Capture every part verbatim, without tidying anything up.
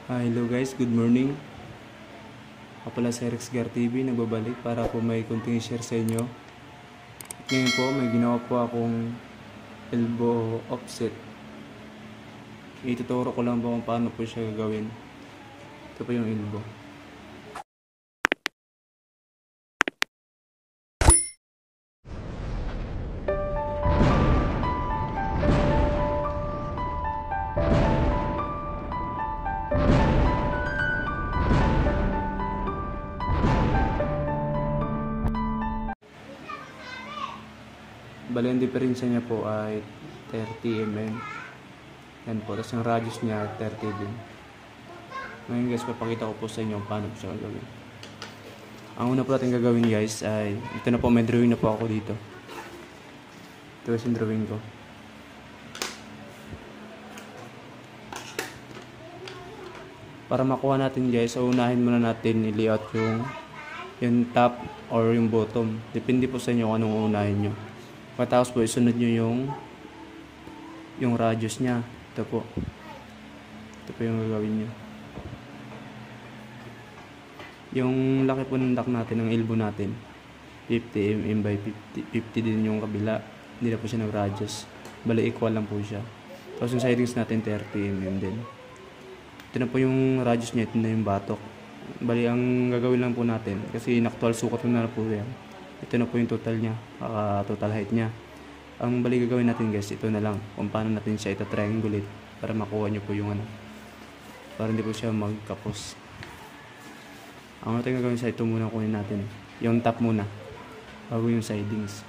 Ah, hello guys, good morning. Ako pala si Rex Gar T V, nagbabalik para po may kunting share sa inyo. At ngayon po, may ginawa po akong elbow offset. Ituturo ko lang po kung paano po siya gagawin. Ito po yung elbow. Bali, ang diferensya niya po ay thirty millimeters. Yan po. Tapos yung radius niya thirty din. Ngayon guys, papakita ko po sa inyo kung paano po siya gagawin. Ang una po natin gagawin guys ay, ito na po, may drawing na po ako dito. Ito guys yung drawing ko. Para makuha natin guys, so unahin muna natin i-layout yung yung top or yung bottom. Depende po sa inyo kung anong unahin nyo. Pagkatapos po, isunod nyo yung yung radius nya. Ito po. Ito po yung gagawin nyo. Yung laki po ng duct natin, ng elbow natin, fifty millimeters by fifty, fifty din yung kabila. Hindi na po siya nag-radius. Bali, equal lang po siya. Tapos yung sidings natin, thirty millimeters din. Ito na po yung radius nya. Ito na yung batok. Bali, ang gagawin lang po natin, kasi in-actual sukat na na po yan. Ito na po yung total nya, uh, total height nya. Ang bali gagawin natin guys, ito na lang kung paano natin siya ita-triangulate para makuha nyo po yung ano, para hindi po siya magkapos. Ang natin gagawin sa ito muna kunin natin, yung top muna bago yung sidings.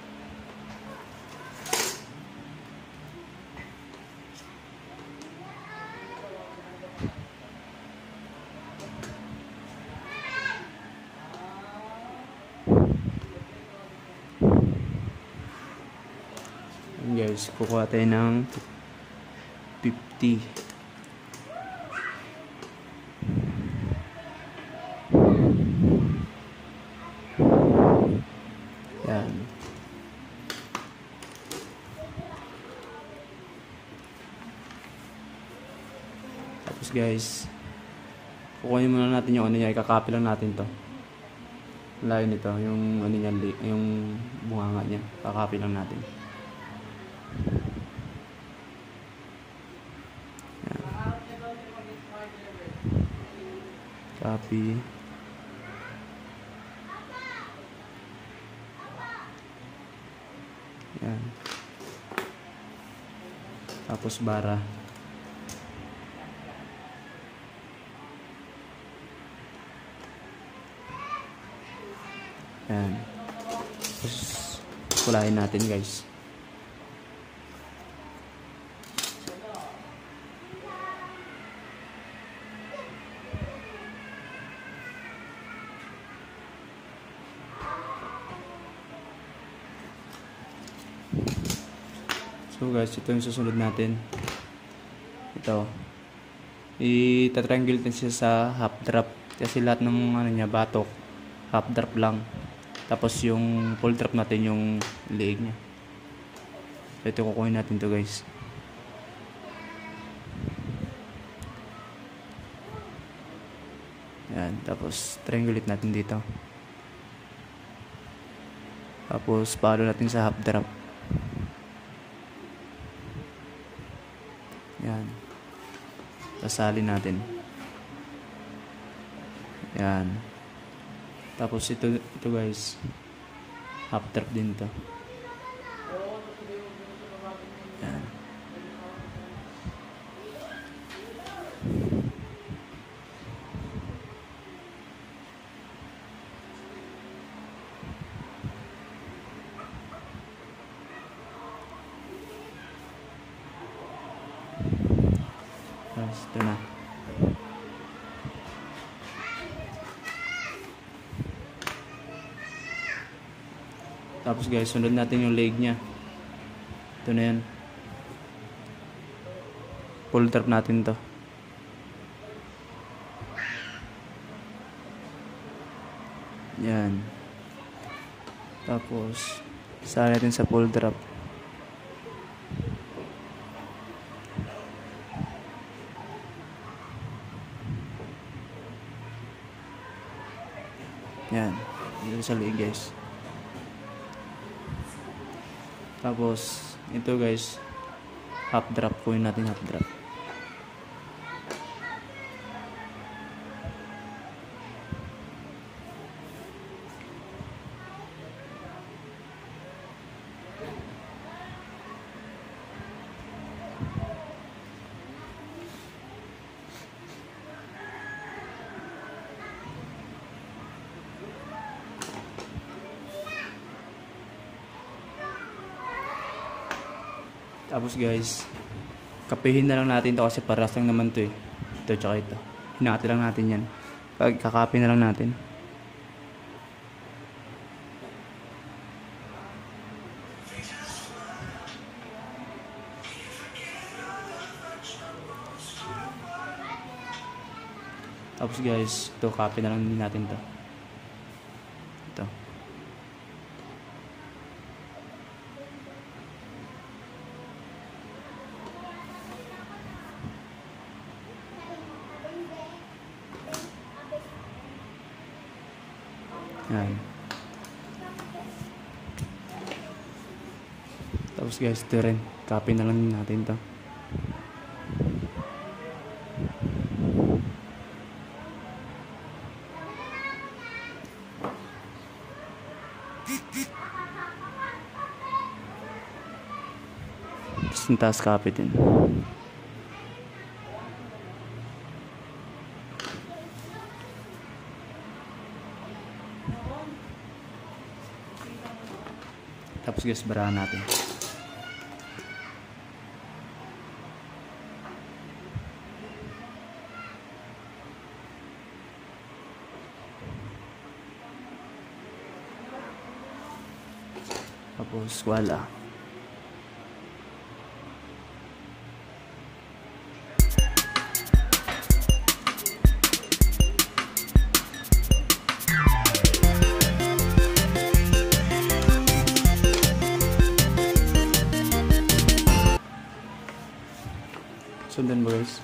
Guys, kukuha tayo ng fifty. Yan. Tapos guys, kukunin muna natin yung ano niya, ikakopy lang natin to. Layo nito, yung ano niya, yung bunganga niya, kakopy lang natin. Yan. Copy. Yan. Tapos bara. Yan. Tapos kulahin natin guys. So guys, ito yung susunod natin. Ito. I-triangle natin siya sa half drop. Kasi lahat ng ano niya, batok, half drop lang. Tapos yung full drop natin yung leg niya. So ito kukunin natin to guys. Yan. Tapos triangulate natin dito. Tapos palo natin sa half drop. Yan. Sasalin natin. Yan. Tapos ito, ito guys, half drop din to. Yan. Tapos ito na. Tapos guys, sunod natin yung leg nya. Ito na yan. Full drop natin to. Yan. Tapos sali natin sa full drop. Yan. Dito sa liig guys. Tapos, ito guys, half drop. Kunin natin half drop. Tapos guys, kapihin na lang natin to kasi paras lang naman to eh. Ito tsaka ito. Hinati lang natin yan. Kakapi na lang natin. Tapos guys, ito copy na lang din natin to. Ito. Yan. Tapos guys, ito rin. Copy na lang din natin to. Tapos yung taas copy din. Tapos guys, barahan natin. Tapos wala. Sundan mo guys.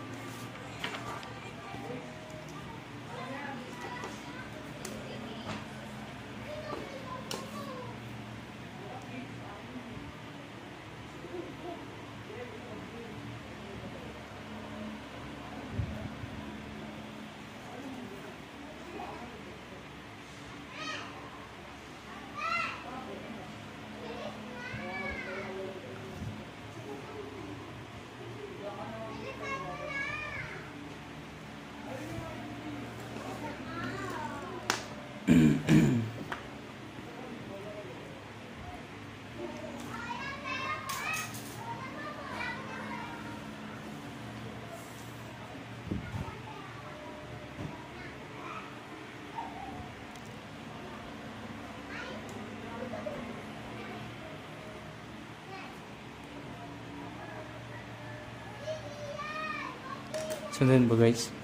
Sundan ba guys?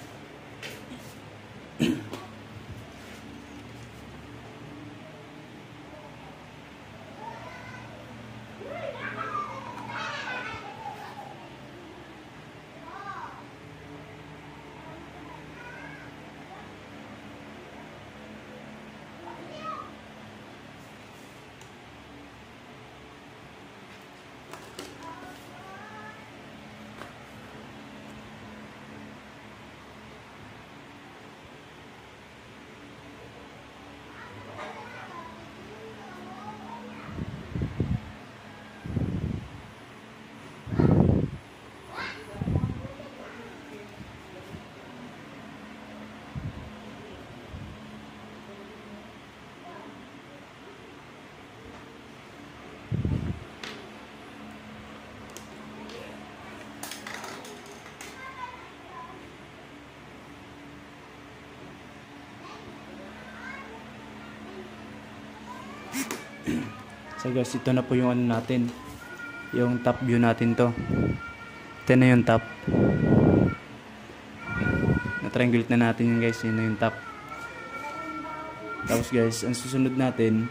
So guys, ito na po yung ano natin, yung top view natin to. Ito na yung top. Na-triangulate na natin yun guys, yun na yung top. Tapos guys, ang susunod natin,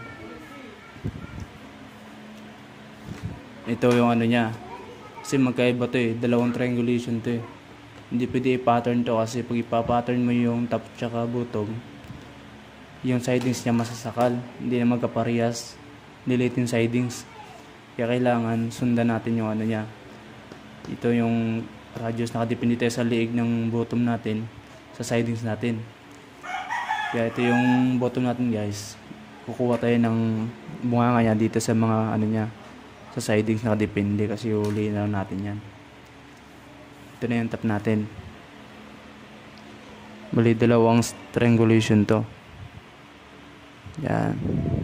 ito yung ano niya. Kasi magkaiba to eh, dalawang triangulation to eh. Hindi pwede i-pattern to kasi pag ipa-pattern mo yung top tsaka bottom, yung sidings niya masasakal, hindi na magkaparehas, delete yung sidings. Kaya kailangan sundan natin yung ano niya. Ito yung radius nakadepende tayo sa liig ng bottom natin sa sidings natin. Kaya ito yung bottom natin guys. Kukuha tayo ng bunganga niya dito sa mga ano niya, sa sidings nakadepende kasi huli na lang natin yan. Ito na yung top natin. Bali dalawang strangulation to. Yan.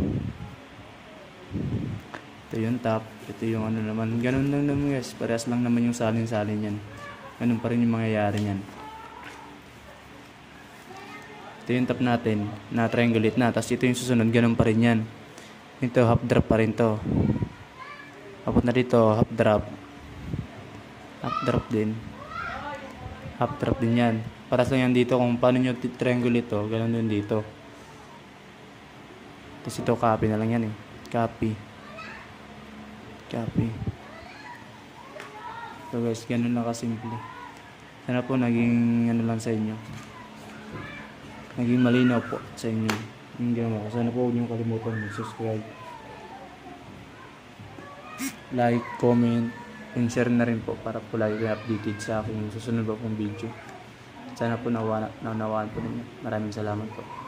Ito yung top. Ito yung ano naman. Ganun lang naman guys. Parehas lang naman yung salin-salin yan. Ganun pa rin yung mangyayari yan. Ito yung top natin. Na triangulate na. Tapos ito yung susunod. Ganun pa rin yan. Ito half drop pa rin to. Tapos na dito half drop. Half drop din. Half drop din yan. Parehas lang yan dito kung paano nyo triangulate to. Ganun din dito. Tapos ito copy na lang yan eh. Copy. Copy. So guys, ganun lang kasimple. Sana po naging ano lang sa inyo. Naging malinaw po sa inyo. Yung ginawa ko. Sana po huwag niyong kalimutan mag-subscribe. Like, comment, and share na rin po para po lagi kayo updated sa aking susunod pa pong video. Sana po nawawaan po ninyo. Maraming salamat po.